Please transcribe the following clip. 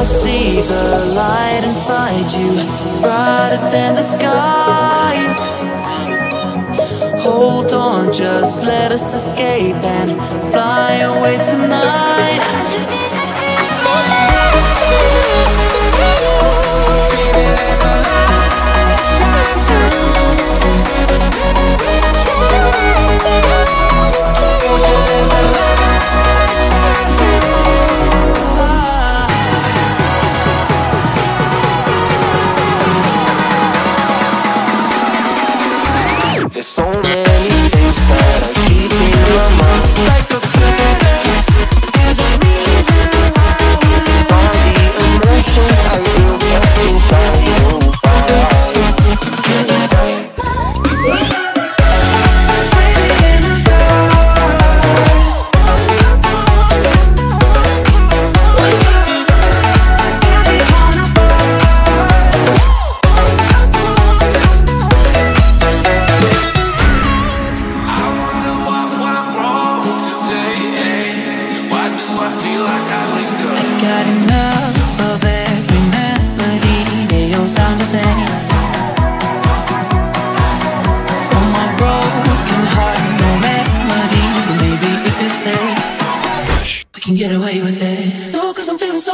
see the light inside you, brighter than the skies. Hold on, just let us escape and fly away tonight. There's so many things that I keep in my mind, like a curse. There's a reason why all the emotions I will kept inside. Got enough of every melody, they all sound the same. From my broken heart, no remedy. Maybe if we stay, we can get away with it. No, 'cause I'm feeling so